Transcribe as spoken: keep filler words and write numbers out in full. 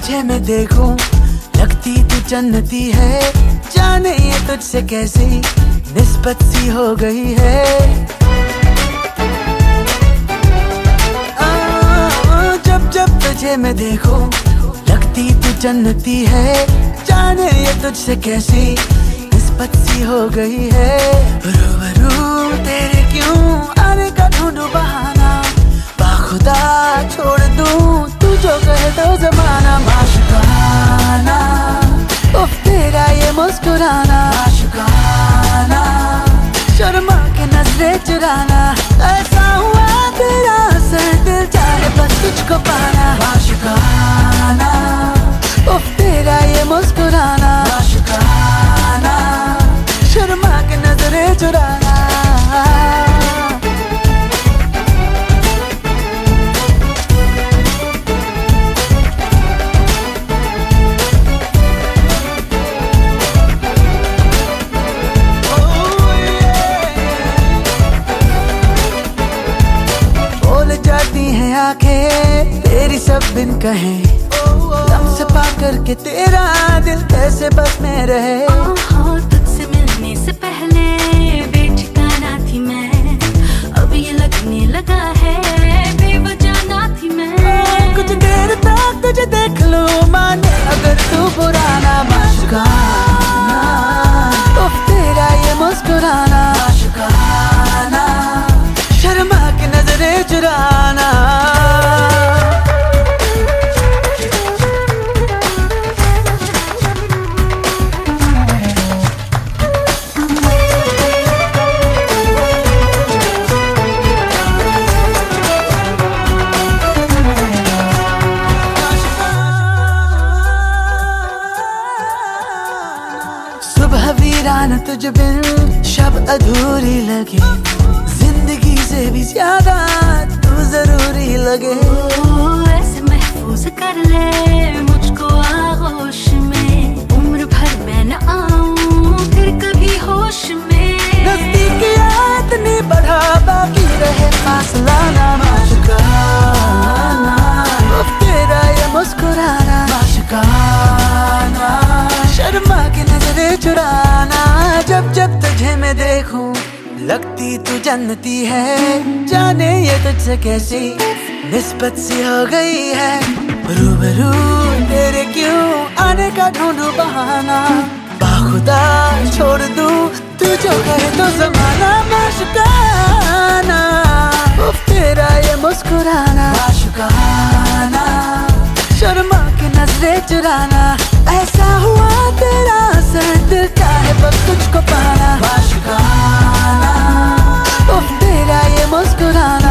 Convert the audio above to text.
तुझे मैं देखूं लगती तू जन्नती है, जाने ये तुझसे कैसी निस्बत सी हो गई है। आ, जब जब तुझे मैं देखूं लगती तू जन्नती है, जाने ये तुझसे कैसी निस्बत सी हो गई है। रूबरू तेरे क्यों आने का ढूंढूं बहाना, बाखुदा छोड़ दूं तू जो कहे तो जमाना। माशुकाना उफ तेरा ये मुस्कुराना, माशुकाना शर्मा के नजरें चुराना, ऐसा हुआ तेरा असर दिल चाहे बस तुझको पाना। माशुकाना उफ तेरा ये मुस्कुराना, माशुकाना शर्मा के नजरें चुराना। आंखें तेरी सब बिन कहे, लम्स पा करके तेरा दिल कैसे बस में रहे। तुझसे मिलने से पहले बेठिकाना थी मैं, अब ये लगने लगा है बेवजह ना थी मैं। कुछ देर तक तुझे देख लूं माने अगर तू पुराना। माशुकाना उफ तेरा ये मुस्कुराना, माशुकाना शर्मा के नजरें चुराना। सुबह वीरान तुझ बिन शब अधूरी लगे, जिंदगी से भी ज्यादा तू जरूरी लगे। ऐसे महफूज कर ले मुझको आगोश में, उम्र भर मैं न आऊं फिर कभी होश में। नजदीकियात इतनी बढ़ा बाकी रहे फासला ना। माशुकाना उफ तेरा ये मुस्कुराना, माशुकाना शर्मा की नजरें चुराना। जब जब तुझे मैं देखूं लगती तू जन्नती है, जाने ये तुझसे कैसी निस्बत सी हो गई है। रूबरू तेरे क्यों आने का ढूंढूं बहाना, बाखुदा छोड़ दूं तू जो कहे तो जमाना। माशुकाना उफ तेरा ये मुस्कुराना, माशुकाना शर्मा की नजरें चुराना, ऐसा हुआ तेरा असर दिल चाहे बस तुझको पाना। माशुकाना उफ तेरा ये मुस्कुराना।